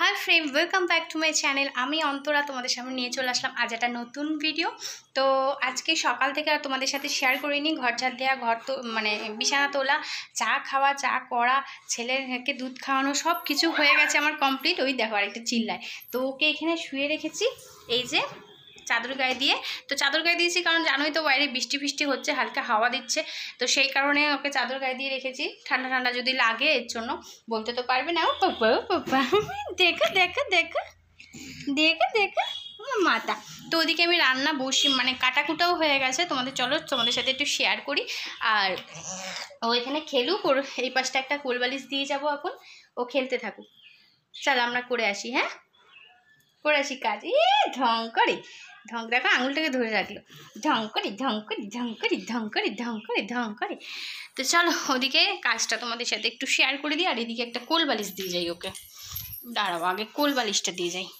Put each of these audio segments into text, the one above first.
Hi friend welcome back to my channel आमी अंतरा तुम्हारे सामने निये चले आसलाम आज एक नतून भिडियो। तो आज के सकाल थेके आर तुम्हारे साथे शेयर करिनी घर झाड़ देওয়া घर तो माने बिछाना तोला चा खावा चा करा छेलेके दूध खाওয়ানো सब किछु হয়ে গেছে আমার कमप्लीट। ওই দেখো আরেকটা চিল্লায় তো ওকে এখানে শুয়ে রেখেছি এই যে चादर गाए दिए। तो चादर गाए दिएছি কারণ জানোই তো বাইরে বৃষ্টি বৃষ্টি হচ্ছে হালকা হাওয়া দিচ্ছে তো সেই কারণে ওকে চাদর গায়ে দিয়ে রেখেছি ঠান্ডা ঠান্ডা যদি লাগে এর জন্য বলতে তো পারবে না। ও বাবা বাবা দেখো দেখো দেখো দেখো দেখো মাথা। তো ওদিকে আমি রান্না বসি মানে কাটাকুটাও হয়ে গেছে তোমাদের চলো তোমাদের সাথে একটু শেয়ার করি। আর ও এখানে খেলুক ওর এই পাশটা একটা কোলবালিশ দিয়ে যাবো এখন ও খেলতে থাকুক। চল আমরা করে আসি হ্যাঁ করে আসি কাজ। ঢং করে ঢং দেখো আঙুলটাকে ধরে রাখলো ঢং করে ঢং করে ঢং করে ঢং করে ঢং করে ঢং করে। তো চলো ওদিকে কাজটা তোমাদের সাথে একটু শেয়ার করে দিই। আর এদিকে একটা কোল বালিশ দিয়ে যাই ওকে। দাঁড়াও আগে কোল বালিশটা দিয়ে যাই।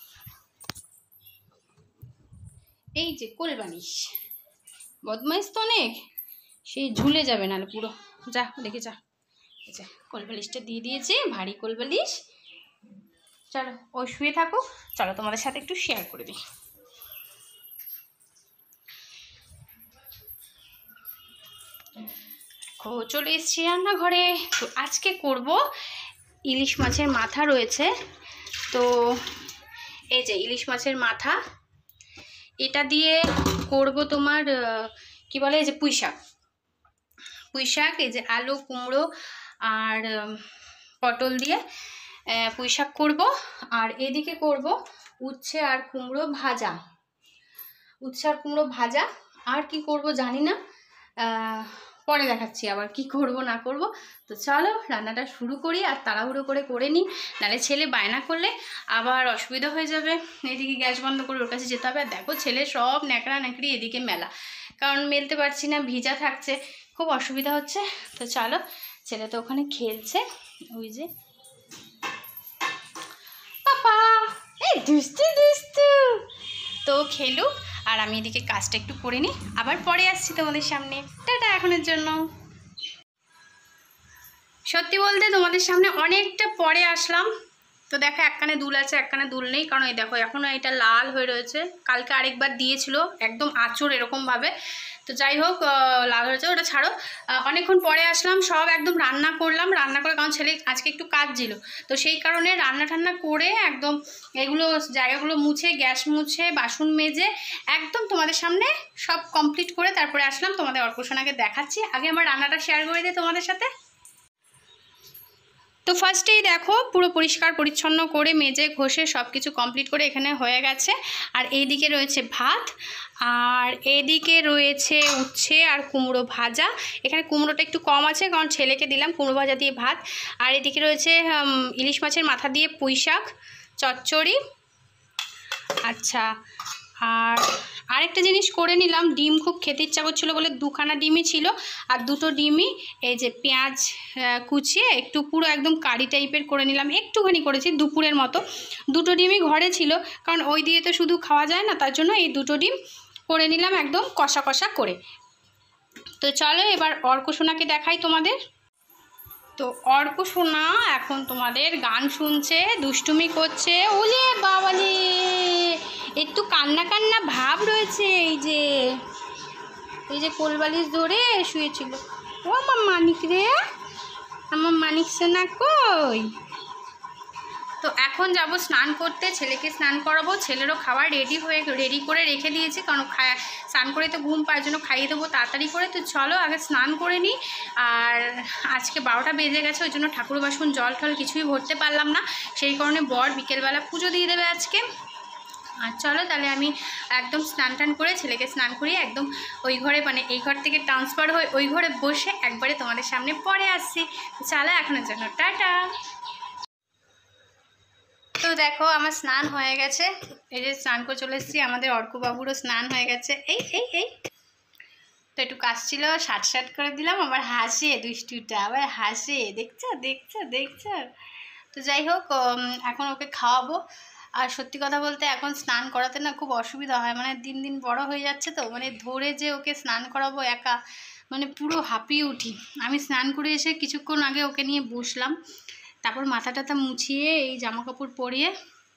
এই যে কোল বালিশ বদমাইশ তো অনেক সেই ঝুলে যাবে না পুরো যা দেখে যা। এই যে কোল বালিশটা দিয়ে দিয়েছি ভারী কোল বালিশ। চলো ও শুয়ে থাকুক চলো তোমাদের সাথে একটু শেয়ার করে দিই। চলে এসেছি রান্নাঘরে। তো আজকে করব ইলিশ মাছের মাথা রয়েছে। তো এই যে ইলিশ মাছের মাথা এটা দিয়ে করব তোমার কি বলে এই যে পুঁই শাক এই যে আলু কুমড়ো আর পটল দিয়ে পুঁই শাক করবো। আর এদিকে করব উচ্ছে আর কুমড়ো ভাজা আর কি করব জানি না পরে দেখাচ্ছি আবার কি করব না করব। তো চলো রান্নাটা শুরু করি আর তাড়াহুড়ো করে নিই নাহলে ছেলে বায়না করলে আবার অসুবিধা হয়ে যাবে। এদিকে গ্যাস বন্ধ করে ওর কাছে যেতে হবে। আর দেখো ছেলে সব ন্যাকড়া ন্যাকড়ি এদিকে মেলা কারণ মেলতে পারছি না ভিজা থাকছে খুব অসুবিধা হচ্ছে। তো চলো ছেলে তো ওখানে খেলছে ওই যে পাপা এই দুষ্টু দুষ্টু তো খেলুক আর আমি এদিকে কাজটা একটু করে নিই আবার পরে আসছি তোমাদের সামনে। টাটা এখনের জন্য। সত্যি বলতে তোমাদের সামনে অনেকটা পরে আসলাম। তো দেখো এক কানে দুল আছে এক কানে দুল নেই কারণ এই দেখো এখনও এটা লাল হয়ে রয়েছে কালকে আরেকবার দিয়েছিল একদম আঁচড় এরকমভাবে। তো যাই হোক লাল হয়েছে ওটা ছাড়ো। অনেকক্ষণ পরে আসলাম সব একদম রান্না করে কারণ ছেলে আজকে একটু কাজ ছিল তো সেই কারণে রান্না ঠান্না করে একদম এগুলো জায়গাগুলো মুছে গ্যাস মুছে বাসন মেজে একদম তোমাদের সামনে সব কমপ্লিট করে তারপরে আসলাম তোমাদের অর্কসোনাকে দেখাচ্ছি। আগে আমার রান্নাটা শেয়ার করে দিই তোমাদের সাথে। তো ফার্স্টেই দেখো পুরো পরিষ্কার পরিচ্ছন্ন করে মেজে ঘষে সব কিছু কমপ্লিট করে এখানে হয়ে গেছে। আর এইদিকে রয়েছে ভাত আর এদিকে রয়েছে উচ্ছে আর কুমড়ো ভাজা। এখানে কুমড়োটা একটু কম আছে কারণ ছেলেকে দিলাম কুমড়ো ভাজা দিয়ে ভাত। আর এদিকে রয়েছে ইলিশ মাছের মাথা দিয়ে পুঁই শাক চচ্চড়ি। আচ্ছা আর আরেকটা জিনিস করে নিলাম ডিম খুব খেতে ইচ্ছা করছিলো বলে দুখানা ডিমই ছিল আর দুটো ডিমই এই যে পেঁয়াজ কুচিয়ে একটু পুরো একদম কারি টাইপের করে নিলাম একটুখানি করেছি দুপুরের মতো। দুটো ডিমই ঘরে ছিল কারণ ওই দিয়ে তো শুধু খাওয়া যায় না তার জন্য এই দুটো ডিম করে নিলাম একদম কষা কষা করে। তো চলো এবার অর্কসোনাকে দেখাই তোমাদের। তো অর্কসোনা এখন তোমাদের গান শুনছে দুষ্টুমি করছে ওলে বাবালে একটু কান্না কান্না ভাব রয়েছে। এই যে কোলবালিশ ধরে শুয়েছিল। ও আমার মানিক রে আমার মানিক সোনা কই। তো এখন যাব স্নান করতে ছেলেকে স্নান করাবো ছেলেরও খাবার রেডি করে রেখে দিয়েছি কারণ স্নান করে তো ঘুম পাওয়ার জন্য খাইয়ে দেবো তাড়াতাড়ি করে। তো চলো আগে স্নান করে নিই। আর আজকে 12টা বেজে গেছে ওই জন্য ঠাকুর বাসন জল টল কিছুই ভরতে পারলাম না সেই কারণে বর বিকেলবেলা পুজো দিয়ে দেবে আজকে। আর চলো তাহলে আমি একদম স্নান টান করে ছেলেকে স্নান করিয়ে একদম ওই ঘরে মানে এই ঘর থেকে ট্রান্সফার হয়ে ওই ঘরে বসে একবারে তোমাদের সামনে পরে আসছি। চলো এখনের জন্য টাটা। তো দেখো আমার স্নান হয়ে গেছে এই যে স্নান করে চলে এসেছি আমাদের অর্কবাবুরও স্নান হয়ে গেছে এই এই এই তো একটু কাজ ছিল শাট করে দিলাম আবার হাসে দুষ্টুটা আবার হাসে দেখছো দেখছো দেখছো। তো যাই হোক এখন ওকে খাওয়াবো। আর সত্যি কথা বলতে এখন স্নান করাতে না খুব অসুবিধা হয় মানে দিন দিন বড় হয়ে যাচ্ছে তো মানে ধরে যে ওকে স্নান করাবো একা মানে পুরো হাঁপিয়ে উঠি। আমি স্নান করে এসে কিছুক্ষণ আগে ওকে নিয়ে বসলাম তারপর মাথা টাথা মুছিয়ে এই জামা কাপড় পরিয়ে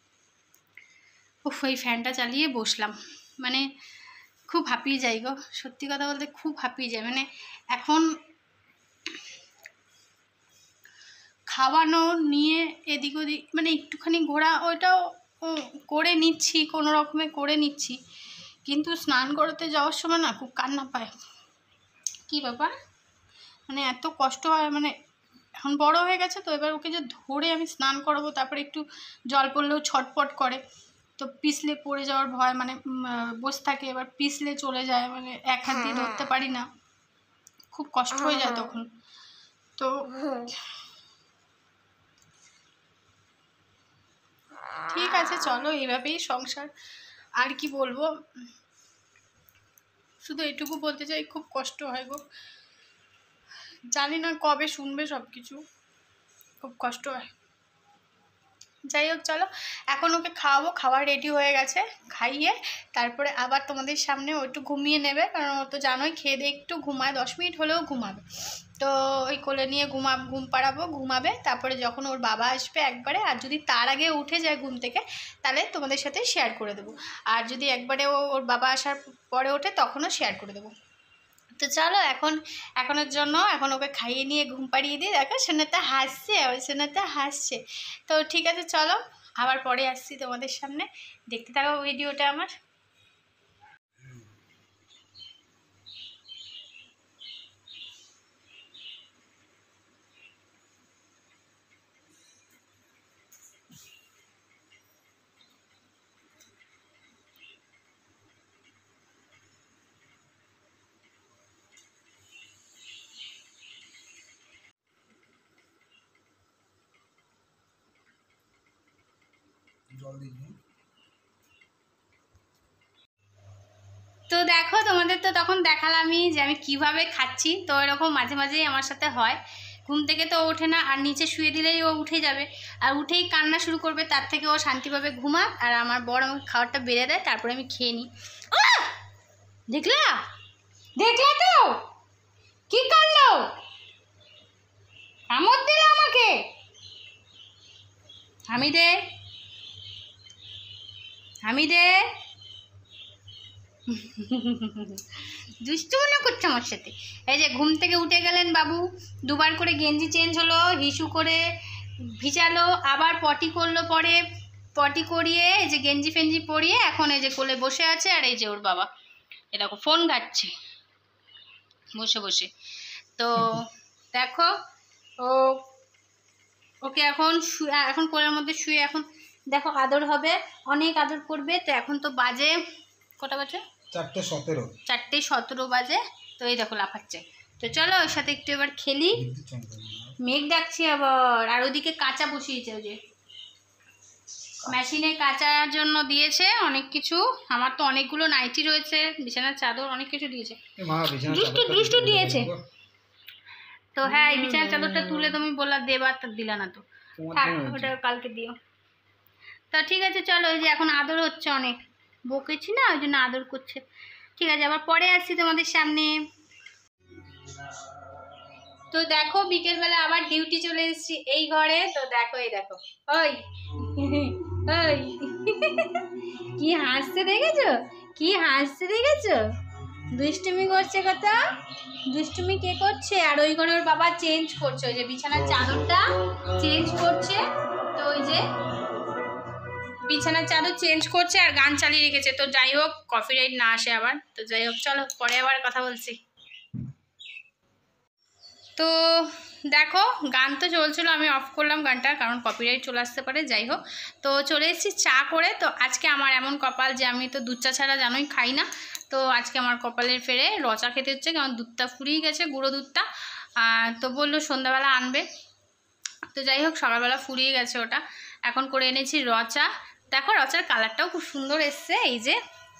উফ, এই ফ্যানটা চালিয়ে বসলাম, মানে খুব হাঁপিয়ে যাই গো, সত্যি কথা বলতে খুব হাঁপিয়ে যায়। মানে এখন খাওয়ানো নিয়ে এদিক ওদিক মানে একটুখানি ঘোরা ওইটাও করে নিচ্ছি, কোনো রকমে করে নিচ্ছি, কিন্তু স্নান করতে যাওয়ার সময় না খুব কান্না পায়। কি ব্যাপার, মানে এত কষ্ট হয়, মানে এখন বড় হয়ে গেছে তো, এবার ওকে যে ধরে আমি স্নান করাবো, তারপরে একটু জল পড়লেও ছটপট করে, তো পিছলে পড়ে যাওয়ার ভয়, মানে বসে থাকে, এবার পিছলে চলে যায়, মানে এক হাত দিয়ে ধরতে পারি না, খুব কষ্ট হয়ে যায় তখন। তো ঠিক আছে, চলো এইভাবেই সংসার, আর কি বলবো, শুধু এটুকু বলতে চাই খুব কষ্ট হয় গো, জানি না কবে শুনবে সব কিছু, খুব কষ্ট হয়। যাই হোক, চলো এখন ওকে খাওয়াবো, খাওয়া রেডি হয়ে গেছে, খাইয়ে তারপরে আবার তোমাদের সামনে ও একটু ঘুমিয়ে নেবে, কারণ ও তো জানোই খেয়ে দিয়ে একটু ঘুমায়, 10 মিনিট হলেও ঘুমাবে, তো ওই কোলে নিয়ে ঘুম পাড়াবো, ঘুমাবে, তারপরে যখন ওর বাবা আসবে একবারে, আর যদি তার আগে উঠে যায় ঘুম থেকে তাহলে তোমাদের সাথে শেয়ার করে দেবো, আর যদি একবারে ওর বাবা আসার পরে ওঠে তখনও শেয়ার করে দেবো। তো চলো এখনের জন্য এখন ওকে খাইয়ে নিয়ে ঘুম পাড়িয়ে দিয়ে, দেখো সোনাটা হাসছে, ওই সোনাটা হাসছে। তো ঠিক আছে, চলো আবার পরে আসছি তোমাদের সামনে, দেখতে থাকো ভিডিওটা আমার। তো দেখো, তোমাদের তো তখন দেখালামই যে আমি কিভাবে খাচ্ছি, তো এরকম মাঝে মাঝেই আমার সাথে হয়, ঘুম থেকে তো ওঠে না, আর নিচে শুয়ে দিলেই ও উঠে যাবে, আর উঠেই কান্না শুরু করবে, তার থেকে ও শান্তিভাবে ঘুমাক, আর আমার বর আমাকে খাবারটা বেড়ে দেয়, তারপরে আমি খেয়ে নিই। দেখলা দেখলা তো কি করলো, কামড় দিল আমাকে, হামিদে হামিদে দুষ্টু মনে করছে আমার সাথে। এই যে ঘুম থেকে উঠে গেলেন বাবু, দুবার করে গেঞ্জি চেঞ্জ হলো, হিসু করে ভিজালো, আবার পটি করলো, পরে পটি করিয়ে এই যে গেঞ্জি ফেঞ্জি পরিয়ে এখন এই যে কোলে বসে আছে, আর এই যে ওর বাবা এরকম ফোন ঘাটছে বসে বসে। তো দেখো ও ওকে এখন কোলের মধ্যে শুয়ে এখন দেখো আদর হবে, অনেক আদর করবে। তো এখন তো বাজে কটা বাজে, 4:17 বাজে, তো এই দেখো লাফাচ্ছে। তো চলো ওর সাথে একটু এবার খেলি, মেঘ ডাকছি আবার, আর ওদিকে কাঁচা বসিয়েছে, ওই যে মেশিনে কাচার জন্য দিয়েছে অনেক কিছু, আমার তো অনেকগুলো নাইটি রয়েছে, বিছানার চাদর অনেক কিছু দিয়েছে, দুষ্টু দিয়েছে। তো হ্যাঁ, এই বিছানার চাদরটা তুলে তুমি বললা দেবা, দিলা না, তো থাক, ওটা কালকে দিও। তা ঠিক আছে, চলো ওই যে এখন আদর হচ্ছে, অনেক বকেছি না ওই জন্য আদর করছে। ঠিক আছে, আবার পরে আসছি তোমাদের সামনে। তো দেখো বিকেলবেলা আবার ডিউটি চলে এসেছি এই ঘরে। তো দেখো এই দেখো, ওই ওই কি হাসছে দেখেছো, কি হাসছে দেখেছো, দুষ্টুমি করছে, কথা দুষ্টুমি কে করছে। আর ওই ঘরে ওর বাবা চেঞ্জ করছে, ওই যে বিছানার চাদরটা চেঞ্জ করছে, তো ওই যে বিছানার চাদর চেঞ্জ করছে আর গান চালিয়ে রেখেছে। তো যাই হোক, কপিরাইট না আসে আবার, তো যাই হোক চলো পরে আবার কথা বলছি। তো দেখো গান তো চলছিল, আমি অফ করলাম গানটা, কারণ কপিরাইট চলে আসতে পারে। যাই হোক, তো চলে এসেছি চা করে। তো আজকে আমার এমন কপাল যে আমি তো দুধ চা ছাড়া জানোই খাই না, তো আজকে আমার কপালের ফেরে রচা খেতে হচ্ছে, কারণ দুধটা ফুরিয়ে গেছে, গুঁড়ো দুধটা। তো বললো সন্ধ্যাবেলা আনবে, তো যাই হোক সকালবেলা ফুরিয়ে গেছে ওটা, এখন করে এনেছি রচা। দেখো রচার কালারটাও খুব সুন্দর এসছে, এই যে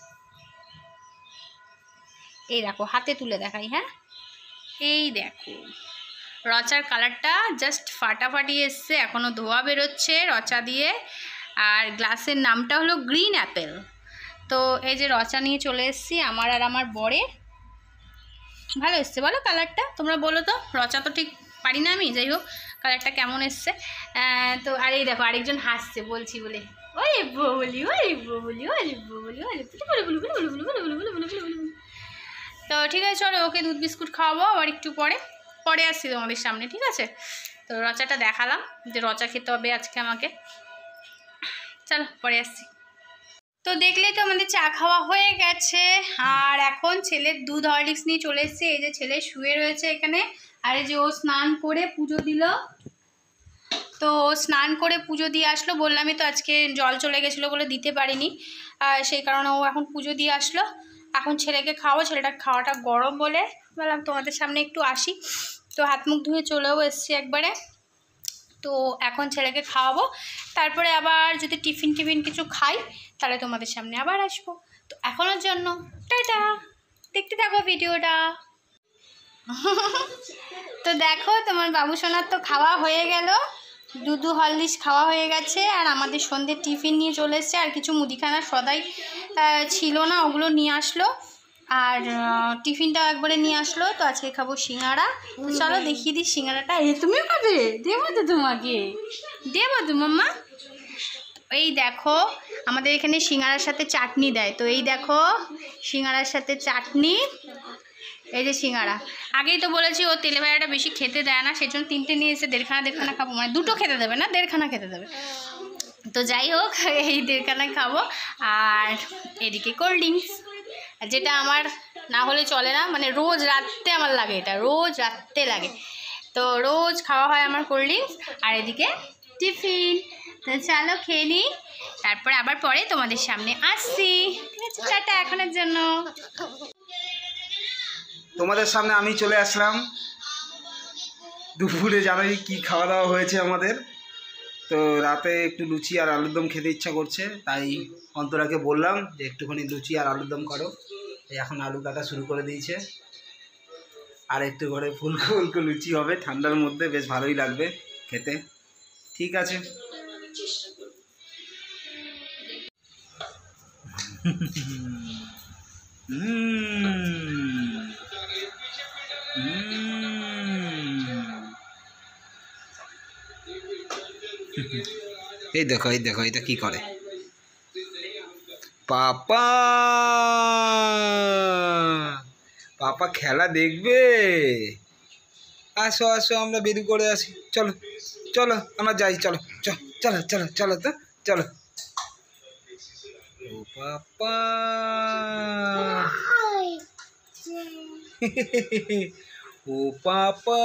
এই দেখো হাতে তুলে দেখাই, হ্যাঁ এই দেখো রচার কালারটা জাস্ট ফাটাফাটি এসছে, এখনও ধোয়া বেরোচ্ছে রচা দিয়ে। আর গ্লাসের নামটা হলো গ্রিন অ্যাপেল। তো এই যে রচা নিয়ে চলে এসেছি আমার আর আমার বরের, ভালো এসছে বলো কালারটা, তোমরা বলো তো, রচা তো ঠিক পারি না আমি, যাই হোক কালারটা কেমন এসছে। তো আর এই দেখো আরেকজন হাসছে বলছি বলে, ওরে বলি ওরে বলি ওরে বলি ওরে। তো ঠিক আছে চলো, ওকে দুধ বিস্কুট খাওয়াবো আবার একটু পরে আসছি তোমাদের সামনে, ঠিক আছে। তো রচাটা দেখালাম যে রচা খেতে হবে আজকে আমাকে, চলো পরে আসছি। তো দেখলেই তো আমাদের চা খাওয়া হয়ে গেছে, আর এখন ছেলের দুধ হরলিক্স নিয়ে চলে এসেছে। এই যে ছেলে শুয়ে রয়েছে এখানে, আর এই যে ও স্নান করে পুজো দিল। তো স্নান করে পুজো দিয়ে আসলো, বললামই তো আজকে জল চলে গেছিলো বলে দিতে পারিনি, সেই কারণে ও এখন পুজো দিয়ে আসলো। এখন ছেলেকে খাওয়াবো, ছেলেটার খাওয়াটা গরম বলে বললাম তোমাদের সামনে একটু আসি। তো হাত মুখ ধুয়ে চলেও এসছি একবারে। তো এখন ছেলেকে খাওয়াবো, তারপরে আবার যদি টিফিন কিছু খাই তাহলে তোমাদের সামনে আবার আসবো। তো এখনের জন্য টাটা, দেখতে থাকো ভিডিওটা। তো দেখো তোমার বাবু সোনার তো খাওয়া হয়ে গেল, দুধ হরলিক্স খাওয়া হয়ে গেছে, আর আমাদের সন্ধ্যে টিফিন নিয়ে চলে এসছে। আর কিছু মুদিখানা সদাই ছিল না, ওগুলো নিয়ে আসলো, আর টিফিনটাও একবারে নিয়ে আসলো। তো আজকে খাবো সিঙ্গাড়া। তো চলো দেখিয়ে দিই সিঙ্গাড়াটা। তুমিও খাবে? দেবো তো তোমাকে, দেবো তো মাম্মা। এই দেখো আমাদের এখানে সিঙ্গাড়ার সাথে চাটনি দেয়। তো এই দেখো সিঙ্গাড়ার সাথে চাটনি, এই যে সিঙ্গাড়া। আগেই তো বলেছি ও তেলে ভাজাটা বেশি খেতে দেয় না, সেই জন্য 3টে নিয়ে এসে দেড়খানা খাবো, মানে 2টো খেতে দেবে না, 1.5খানা খেতে দেবে। তো যাই হোক এই 1.5খানা খাবো। আর এদিকে কোল্ড ড্রিঙ্কস, যেটা আমার না হলে চলে না, মানে রোজ রাত্রে আমার লাগে, এটা রোজ রাত্রে লাগে। তো রোজ খাওয়া হয় আমার কোল্ড ড্রিঙ্কস। আর এদিকে টিফিন। তো চলো খেয়ে নিই, তারপরে আবার পরে তোমাদের সামনে আসছি, ঠিক আছে। টাটা এখনের জন্য। তোমাদের সামনে আমি চলে আসলাম। দুপুরে জানোই কি খাওয়া দাওয়া হয়েছে আমাদের। তো রাতে একটু লুচি আর আলুর দম খেতে ইচ্ছা করছে, তাই অন্তরাকে বললাম যে একটুখানি লুচি আর আলুর দম করো। এখন আলু কাটা শুরু করে দিয়েছে, আর একটু করে ফুলকো লুচি হবে ঠান্ডার মধ্যে, বেশ ভালোই লাগবে খেতে। ঠিক আছে। এই দেখো এটা কি করে পাপা। পাপা খেলা দেখবে। আসো আমরা বেরিয়ে করে আসি। চলো আমরা যাই, চলো তো চলো। ও পাপা ও পাপা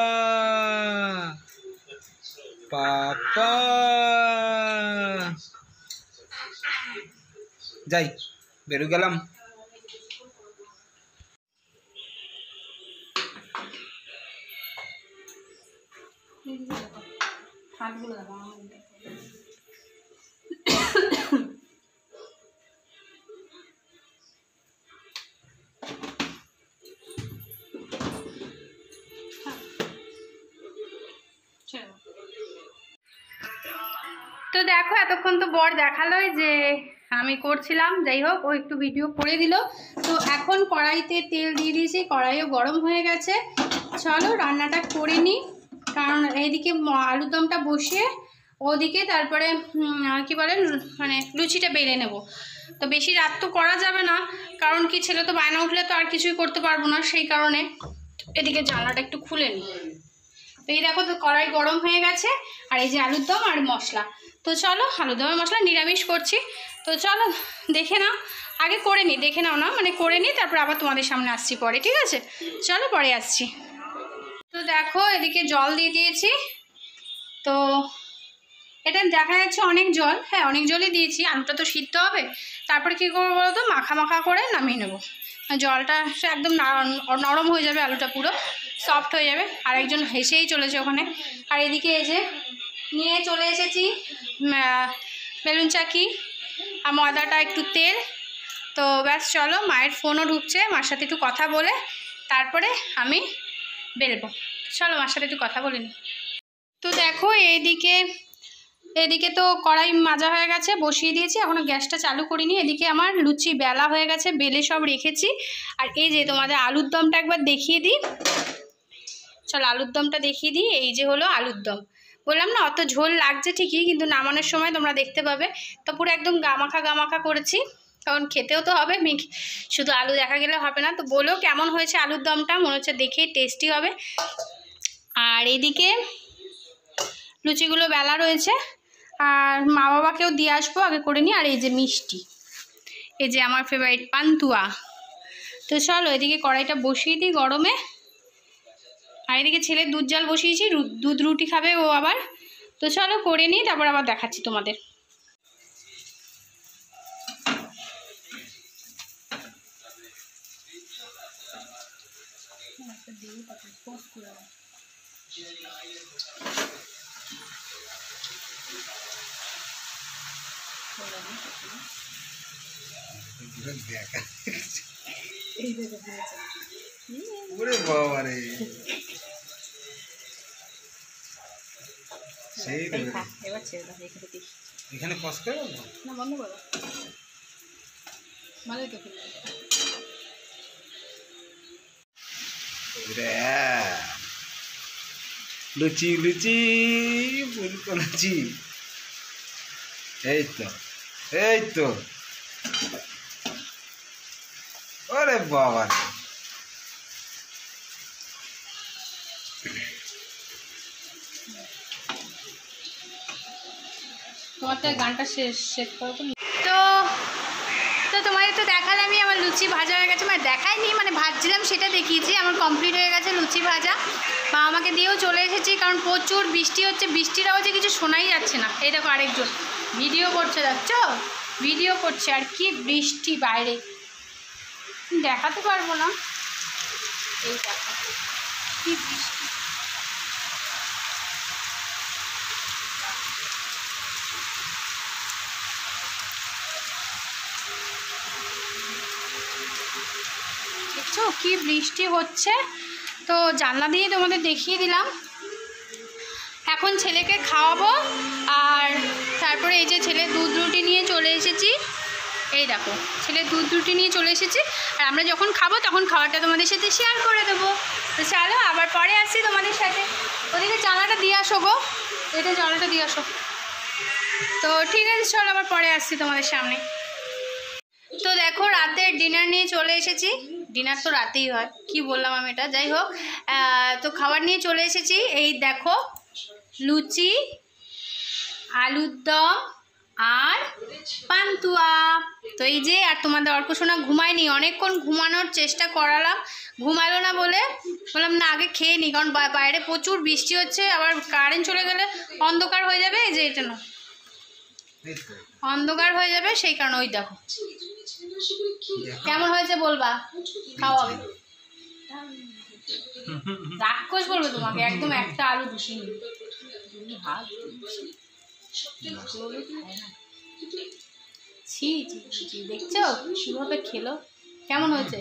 যাই, বেরো গেলাম। তো দেখো এতক্ষণ তো বর দেখালোই যে আমি করছিলাম, যাই হোক ও একটু ভিডিও করে দিল। তো এখন কড়াইতে তেল দিয়ে দিয়েছি, কড়াইও গরম হয়ে গেছে। চলো রান্নাটা করে নিই, কারণ এইদিকে আলুর দমটা বসিয়ে ওদিকে তারপরে কি বলেন মানে লুচিটা বেলে নেব। তো বেশি রাত তো করা যাবে না, কারণ কি ছেলে তো বায়না উঠলে তো আর কিছুই করতে পারবো না, সেই কারণে এদিকে জানলাটা একটু খুলে নিই। তো এই দেখো তো কড়াই গরম হয়ে গেছে, আর এই যে আলুর দম আর মশলা। তো চলো আলুর দমের মশলা নিরামিষ করছি, তো চলো দেখে নাও, আগে করে নিই, দেখে নাও না, মানে করে নিই, তারপর আবার তোমাদের সামনে আসছি পরে, ঠিক আছে। চলো পরে আসছি। তো দেখো এদিকে জল দিয়ে দিয়েছি, তো এটা দেখা যাচ্ছে অনেক জল, হ্যাঁ অনেক জলই দিয়েছি, আলুটা তো সিদ্ধ হবে। তারপরে কী করবো বলো তো, মাখা করে নামিয়ে নেবো। জলটা একদম নরম হয়ে যাবে, আলুটা পুরো সফট হয়ে যাবে। আর একজন হেসেই চলেছে ওখানে। আর এদিকে এই যে নিয়ে চলে এসেছি বেলুন চাকি আর ময়দাটা, একটু তেল। তো ব্যাস চলো, মায়ের ফোনও ঢুকছে, মার সাথে একটু কথা বলে তারপরে আমি বেলবো। চলো মার সাথে একটু কথা বলে নিই। তো দেখো এদিকে তো কড়াই মাজা হয়ে গেছে, বসিয়ে দিয়েছি, এখনও গ্যাসটা চালু করিনি। এদিকে আমার লুচি বেলা হয়ে গেছে, বেলে সব রেখেছি। আর এই যে তোমাদের আলুর দমটা একবার দেখিয়ে দিই, চলো আলুর দমটা দেখিয়ে দিই। এই যে হলো আলুর দম, বললাম না অত ঝোল লাগছে ঠিকই, কিন্তু নামানোর সময় তোমরা দেখতে পাবে। তো পুরো একদম গামাখা গামাখা করেছি, কারণ খেতেও তো হবে, শুধু আলু দেখা গেলে হবে না। তো বলো কেমন হয়েছে আলুর দমটা, মনে হচ্ছে দেখে টেস্টি হবে। আর এদিকে লুচিগুলো বেলা রয়েছে, আর মা বাবাকেও দিয়ে আসবো, আগে করে নিই। আর এই যে মিষ্টি, এই যে আমার ফেভারিট পান্তুয়া। তো চলো এদিকে কড়াইটা বসিয়ে দিই গরমে। আর এদিকে ছেলে দুধ জাল বসিয়েছি, দুধ রুটি খাবে ও আবার। তো চলো করে নিই, তারপর আবার দেখাচ্ছি তোমাদের। ওরে বাবা রে, সেই এবার ছেড়ে দাও, এখানে দেখি এখানে পজ করে বলবো না, বন্ধ করো, ভালো তো ফেলে লুচি লুচি ফুলকো লুচি। এই তো এই তো, ওরে বাবা রে, তোমারটা গানটা শেষ করো তো। তো তোমাদের তো দেখালামই আমার লুচি ভাজা হয়ে গেছে, মানে দেখাইনি, মানে ভাজছিলাম সেটা দেখিয়েছি। আমার কমপ্লিট হয়ে গেছে লুচি ভাজা, বা আমাকে দিয়েও চলে এসেছি, কারণ প্রচুর বৃষ্টি হচ্ছে, বৃষ্টির আওয়াজে কিছু শোনাই যাচ্ছে না। এই দেখো আরেকজন ভিডিও করছে, যাচ্ছ ভিডিও করছে, আর কি বৃষ্টি বাইরে, দেখাতে পারবো না। এই দেখো কি বৃষ্টি, দেখছো কি বৃষ্টি হচ্ছে। তো জানলা দিয়ে তোমাদের দেখিয়ে দিলাম। এখন ছেলেকে খাওয়াবো, আর তারপরে এই যে ছেলে দুধ রুটি নিয়ে চলে এসেছি। এই দেখো ছেলে দুধ রুটি নিয়ে চলে এসেছি, আর আমরা যখন খাবো তখন খাবারটা তোমাদের সাথে শেয়ার করে দেবো। তো চলো আবার পরে আসছি তোমাদের সাথে। ওদিকে জানলাটা দিয়ে আসো গো, এটা জানলাটা দিয়ে আসো। তো ঠিক আছে চলো আবার পরে আসছি তোমাদের সামনে। তো দেখো রাতের ডিনার নিয়ে চলে এসেছি। ডিনার তো রাতেই হয়, কি বললাম আমি এটা, যাই হোক। তো খাবার নিয়ে চলে এসেছি। এই দেখো লুচি, আলুর দম আর পান্তুয়া। তো এই যে, আর তোমাদের অর্কশোনা ঘুমায়নি, অনেকক্ষণ ঘুমানোর চেষ্টা করালাম, ঘুমালো না বলে বললাম না আগে খেয়ে নিই, কারণ বাইরে প্রচুর বৃষ্টি হচ্ছে, আবার কারেন্ট চলে গেলে অন্ধকার হয়ে যাবে। এই যে এটা না, অন্ধকার হয়ে যাবে, সেই কারণে। ওই দেখো কেমন হয়েছে বলবা, খাও আগে। রাক্ষস বলবে তোমাকে, একদম একটা আলু ধুসিনি। ছি দেখছো কিভাবে খেলো, কেমন হয়েছে?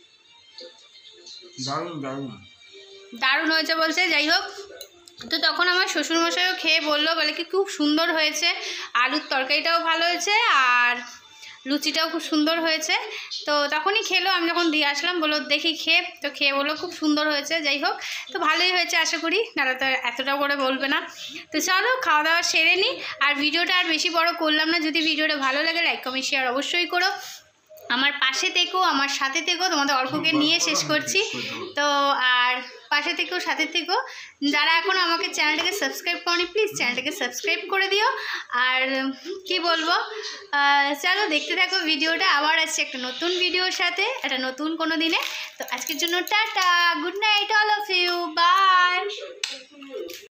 দারুণ দারুণ দারুণ হয়েছে বলছে। যাই হোক, তো তখন আমার শ্বশুরমশাইও খেয়ে বললো, বলে কি খুব সুন্দর হয়েছে, আলুর তরকারিটাও ভালো হয়েছে, আর লুচিটাও খুব সুন্দর হয়েছে। তো তখনই খেলো, আমি যখন দিয়ে আসলাম বললো দেখি খেয়ে, তো খেয়ে বললো খুব সুন্দর হয়েছে। যাই হোক, তো ভালোই হয়েছে আশা করি, নাহলে তো এতটা করে বলবে না। তো চলো খাওয়া দাওয়া সেরে নিই, আর ভিডিওটা আর বেশি বড় করলাম না। যদি ভিডিওটা ভালো লাগে লাইক কমেন্ট শেয়ার অবশ্যই করো, আমার পাশে থেকো, আমার সাথে থেকো। তোমাদের অর্ককে নিয়ে শেষ করছি। তো আর পাশে থেকেও সাথে থেকো। যারা এখন আমাকে চ্যানেলটাকে সাবস্ক্রাইব করনি, প্লিজ চ্যানেলটাকে সাবস্ক্রাইব করে দিও। আর কি বলবো, চলো দেখতে থাকো ভিডিওটা। আবার আসছে একটা নতুন ভিডিওর সাথে, একটা নতুন কোনো দিনে। তো আজকের জন্য টাটা, গুড নাইট।